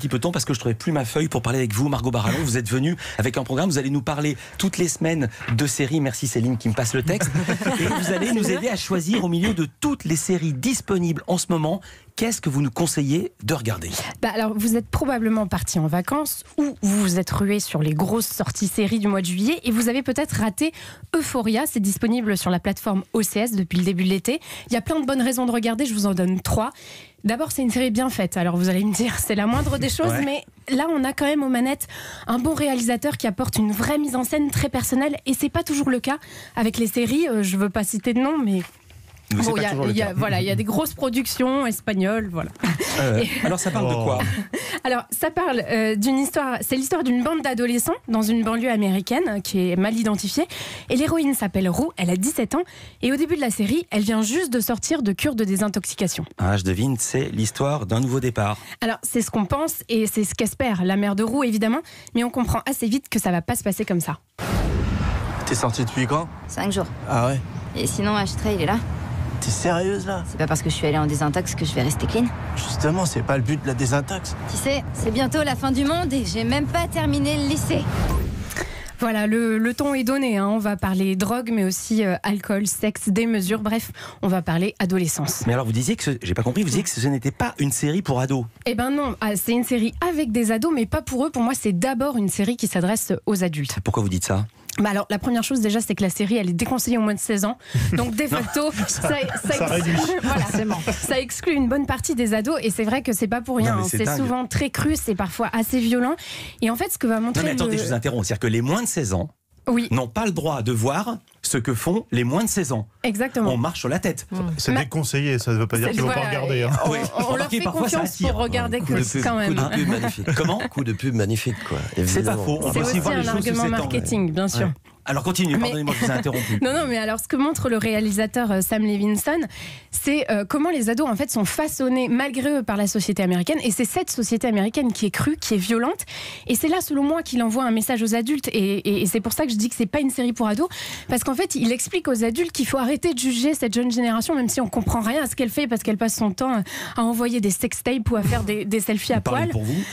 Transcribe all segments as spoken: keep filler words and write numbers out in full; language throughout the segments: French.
petit peu de temps parce que je ne trouvais plus ma feuille pour parler avec vous, Margot Barallon. Vous êtes venue avec un programme, vous allez nous parler toutes les semaines de séries. Merci Céline qui me passe le texte. Et vous allez nous aider à choisir au milieu de toutes les séries disponibles en ce moment. Qu'est-ce que vous nous conseillez de regarder? Bah alors, vous êtes probablement parti en vacances ou vous vous êtes rué sur les grosses sorties séries du mois de juillet et vous avez peut-être raté Euphoria. C'est disponible sur la plateforme O C S depuis le début de l'été. Il y a plein de bonnes raisons de regarder, je vous en donne trois. D'abord, c'est une série bien faite. Alors vous allez me dire, c'est la moindre des choses, ouais. mais là, on a quand même aux manettes un bon réalisateur qui apporte une vraie mise en scène très personnelle et c'est pas toujours le cas avec les séries. Euh, je veux pas citer de nom, mais... Bon, il y a, y a, voilà, il y a des grosses productions espagnoles, voilà. Euh, Et... Alors ça parle oh. de quoi? Alors ça parle euh, d'une histoire, c'est l'histoire d'une bande d'adolescents dans une banlieue américaine qui est mal identifiée. Et l'héroïne s'appelle Rue, elle a dix-sept ans. Et au début de la série, elle vient juste de sortir de cure de désintoxication. Ah, je devine, c'est l'histoire d'un nouveau départ. Alors c'est ce qu'on pense et c'est ce qu'espère la mère de Rue évidemment. Mais on comprend assez vite que ça va pas se passer comme ça. T'es sortie depuis quand? Cinq jours. Ah ouais? Et sinon Ashtray, il est là? T'es sérieuse là? C'est pas parce que je suis allée en désintox que je vais rester clean. Justement, c'est pas le but de la désintox. Tu sais, c'est bientôt la fin du monde et j'ai même pas terminé le lycée. Voilà, le, le ton est donné. Hein. On va parler drogue, mais aussi euh, alcool, sexe, démesure. Bref, on va parler adolescence. Mais alors, vous disiez que, ce, j'ai pas compris, vous disiez que ce n'était pas une série pour ados. Eh ben non, ah, c'est une série avec des ados, mais pas pour eux. Pour moi, c'est d'abord une série qui s'adresse aux adultes. Pourquoi vous dites ça? Bah alors, la première chose déjà, c'est que la série, elle est déconseillée au moins de seize ans. Donc, de facto, ça, ça, ça, ex... voilà, ça exclut une bonne partie des ados. Et c'est vrai que c'est pas pour rien. Non, hein. C'est, c'est souvent très cru, c'est parfois assez violent. Et en fait, ce que va montrer. Non, mais attendez, le... je vous interromps. C'est-à-dire que les moins de seize ans oui. n'ont pas le droit de voir ce que font les moins de seize ans. Exactement. On marche sur la tête. Mmh. C'est Ma... déconseillé, ça ne veut pas dire qu'il ne faut voilà, pas regarder. Hein. On, on, on leur fait confiance pour regarder ouais, que quand même. Coup de pub magnifique. Comment? Coup de pub magnifique, quoi. C'est pas faux. On c'est peut aussi voir un les argument marketing, bien sûr. Ouais. Alors continue, pardonnez-moi, je vous ai interrompu. Non, non, mais alors ce que montre le réalisateur euh, Sam Levinson, c'est euh, comment les ados en fait sont façonnés malgré eux par la société américaine. Et c'est cette société américaine qui est crue, qui est violente. Et c'est là, selon moi, qu'il envoie un message aux adultes. Et, et, et c'est pour ça que je dis que c'est pas une série pour ados, parce qu'en fait, il explique aux adultes qu'il faut arrêter de juger cette jeune génération, même si on comprend rien à ce qu'elle fait, parce qu'elle passe son temps à envoyer des sextapes ou à faire des, des selfies à poil. Pour vous.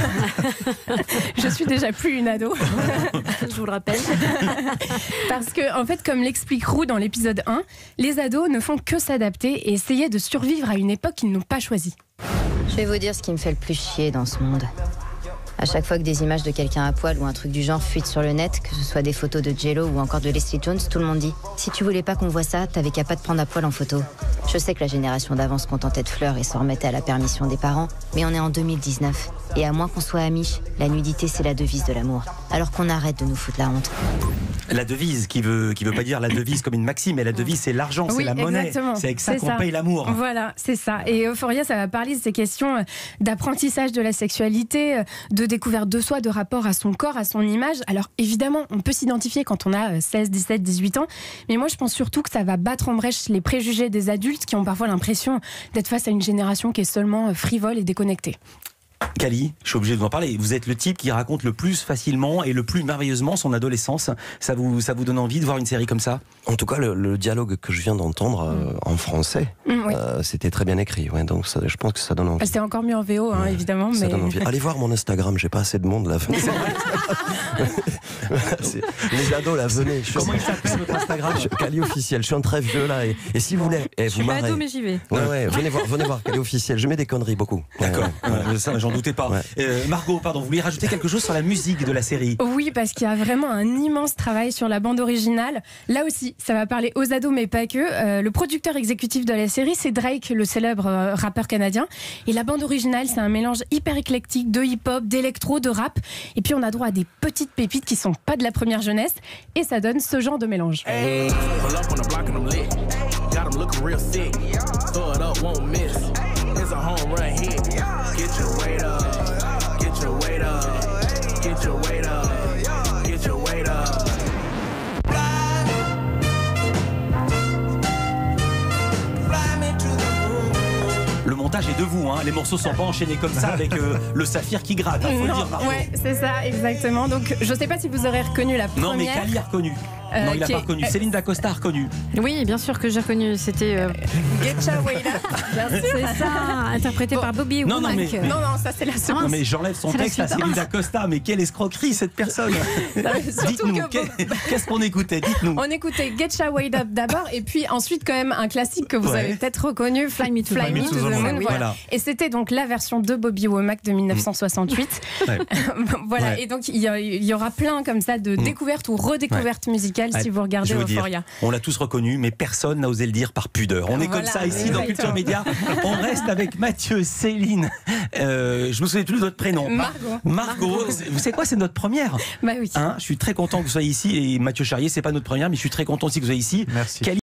Je suis déjà plus une ado, je vous le rappelle. Parce que, en fait, comme l'explique Roux dans l'épisode un, les ados ne font que s'adapter et essayer de survivre à une époque qu'ils n'ont pas choisie. Je vais vous dire ce qui me fait le plus chier dans ce monde. À chaque fois que des images de quelqu'un à poil ou un truc du genre fuitent sur le net, que ce soit des photos de J-Lo ou encore de Leslie Jones, tout le monde dit « Si tu voulais pas qu'on voit ça, t'avais qu'à pas te prendre à poil en photo. » Je sais que la génération d'avant se contentait de fleurs et s'en remettait à la permission des parents, mais on est en deux mille dix-neuf. Et à moins qu'on soit amis, la nudité c'est la devise de l'amour. Alors qu'on arrête de nous foutre la honte. La devise, qui veut, qui veut pas dire la devise comme une maxime, mais la devise c'est l'argent, oui, c'est la monnaie. Exactement. C'est avec ça c'est qu'on ça. paye l'amour. Voilà, c'est ça. Et Euphoria, ça va parler de ces questions d'apprentissage de la sexualité, de découverte de soi, de rapport à son corps, à son image. Alors évidemment, on peut s'identifier quand on a seize, dix-sept, dix-huit ans, mais moi je pense surtout que ça va battre en brèche les préjugés des adultes qui ont parfois l'impression d'être face à une génération qui est seulement frivole et déconnectée. Kali, je suis obligé de vous en parler. Vous êtes le type qui raconte le plus facilement et le plus merveilleusement son adolescence. Ça vous, ça vous donne envie de voir une série comme ça? En tout cas, le, le dialogue que je viens d'entendre euh, en français, mmh, oui. euh, c'était très bien écrit. Ouais, donc ça, je pense que ça donne envie. C'est encore mieux en V O, hein, ouais, évidemment. Ça mais... donne envie. Allez voir mon Instagram, j'ai pas assez de monde là. C'est... Les ados là, venez. Je Comment il s'appelle votre Instagram? je... Kali officiel. Je suis un très vieux là. Et, et si vous voulez, eh, je suis pas ado mais j'y vais. Ouais, ouais, venez voir, venez voir Kali officiel. Je mets des conneries beaucoup. D'accord. Ouais, ouais. Ouais, ça, j'en doutais pas. Ouais. Euh, Margot, pardon, vous vouliez rajouter quelque chose sur la musique de la série? Oui, parce qu'il y a vraiment un immense travail sur la bande originale. Là aussi, ça va parler aux ados, mais pas que. Euh, le producteur exécutif de la série, c'est Drake, le célèbre euh, rappeur canadien. Et la bande originale, c'est un mélange hyper éclectique de hip-hop, d'électro, de rap. Et puis, on a droit à des petites pépites qui sont pas de la première jeunesse. Et ça donne ce genre de mélange. Hey. Le montage est de vous, hein. Les morceaux sont pas enchaînés comme ça avec euh, le saphir qui gratte, hein, faut non, le dire, Margot. Ouais, c'est ça, exactement. Donc, je sais pas si vous aurez reconnu la première. Non, mais Kali a reconnu. Euh, Non, il n'a qui pas est- reconnu. Céline Dacosta a reconnu. Oui, bien sûr que j'ai reconnu. C'était euh, Getcha Way Up. c'est ça, interprété Bon. par Bobby Non, non, Womack. mais- mais- Non, non, ça c'est la seconde. Non, mais j'enlève son C'est la texte à suite. Céline Dacosta. Mais quelle escroquerie, cette personne. surtout Dites-nous, que qu'est- qu'est-ce qu'on écoutait? Dites-nous. On écoutait Getcha Way Up d'abord, et puis ensuite quand même un classique que vous Ouais. avez peut-être reconnu, Fly Me to, Fly Me to the Moon. Moon. Oui. Voilà. Voilà. Et c'était donc la version de Bobby Womack de mille neuf cent soixante-huit. Ouais. Voilà. Ouais. Et donc il y, a- il y aura plein comme ça de découvertes ou redécouvertes musicales Ouais. si vous regardez Je veux dire, Euphoria. on l'a tous reconnu, mais personne n'a osé le dire par pudeur. On est Voilà, comme ça ici dans exactement. Culture Média. On reste avec Mathieu, Céline. Euh, je me souviens plus de votre prénom. Margot. Margot. Vous savez quoi, c'est notre première. Bah oui. Hein, je suis très content que vous soyez ici. Et Mathieu Charrier, c'est pas notre première, mais je suis très content aussi que vous soyez ici. Merci. Quelle